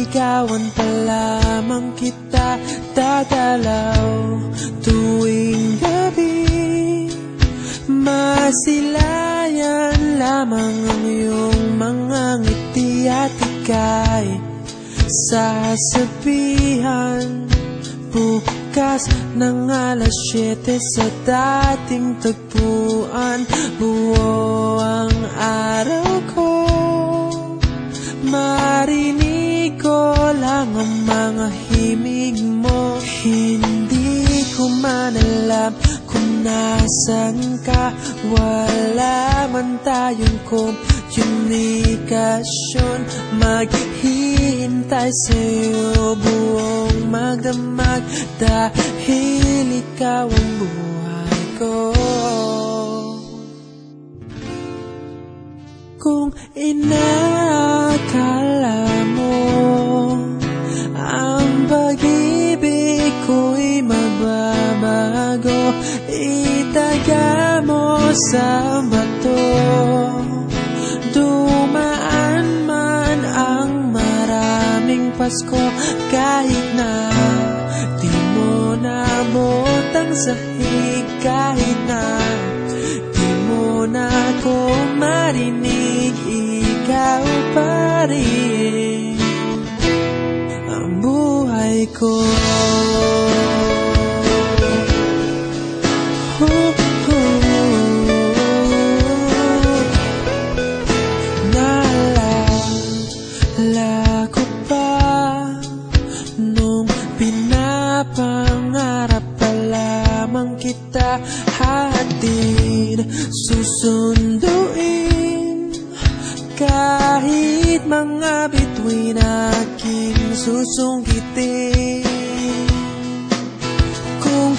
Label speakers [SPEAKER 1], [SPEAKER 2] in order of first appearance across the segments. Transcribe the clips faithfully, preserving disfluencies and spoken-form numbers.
[SPEAKER 1] Liligawan pa lamang kita dadalaw tuwing gabi. Masilayan lamang ang iyong mga ngiti at ika'y sasabihan bukas ng alas siyete sa dating tagpuan. Buo ang araw ko, marinig ko lang ang mga himig mo. Hindi ko man alam kung nasan ka, wala man tayong komunikasyon. Maghihintay sa'yo buong magdamag dahil ikaw ang buhay ko. Kung inakala mo ang pag-ibig ko'y magbabago, itaga mo sa bato. Dumaan man ang maraming Pasko, kahit na di mo nabotang sahig, kahit na di mo na ako marinig, ikaw pa rin ang buhay ko. Naalala ko pa nung pinapangarap pa lamang kita, hatid susunduin kahit mga bituin aking susungkitin. Kung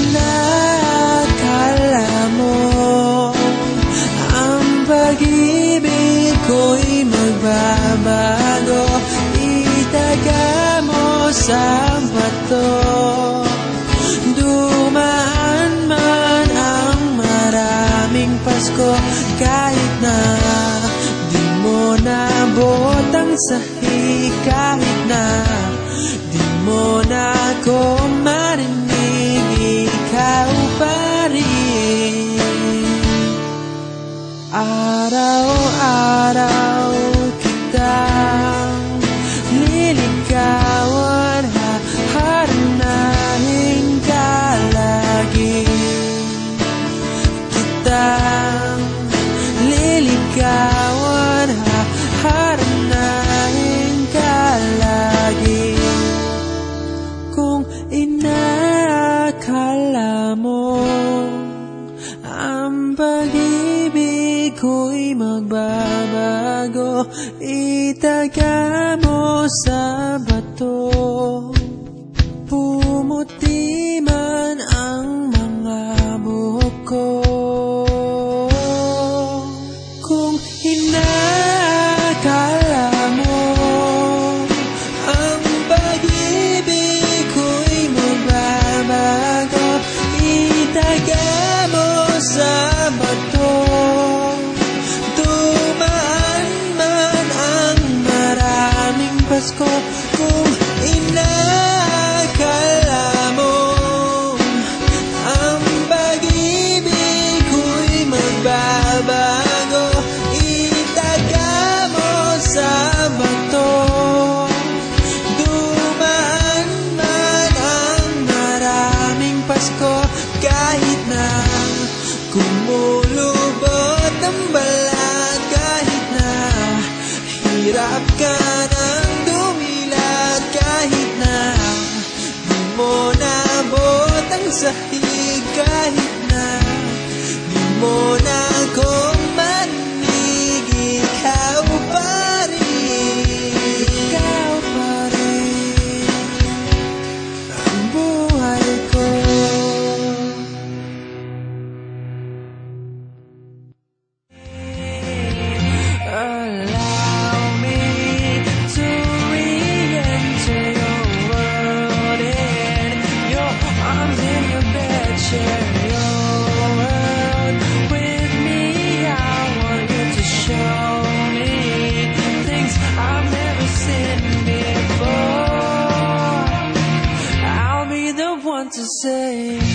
[SPEAKER 1] inakala mo ang pag-ibig ko'y magbabago, itaga mo sa bato. Dumaan man ang maraming Pasko, kahit na di mo nabotang sahig, kahit na di mo na ako marinig, ikaw pa rin. Araw-araw kitang liligawan, haharanahin ka lagi. Kitang liligawan, haharanahin ka lagi. Kung inakala mo ang pag-ibig ko'y magbabago, itaga mo sa bato. Pumuti man ang mga buhok ko. Kung inakala mo ang pag-ibig ko'y magbabago, itaga mo sa bato. Dumaan man ang maraming Pasko, kung inakala mo ang pag-ibig ko'y magbabago, itaga mo sa bato. Dumaan man ang maraming Pasko, kahit na kumulubot ang balat, kahit na hirap ka ng dumilat, kahit na di mo nabot ang sahig, kahit na di mo na ako marinig, ikaw pa rin, ikaw pa rin ang buhay ko. Allow me to re-enter your world, in your arms, in your bed, share your world with me. say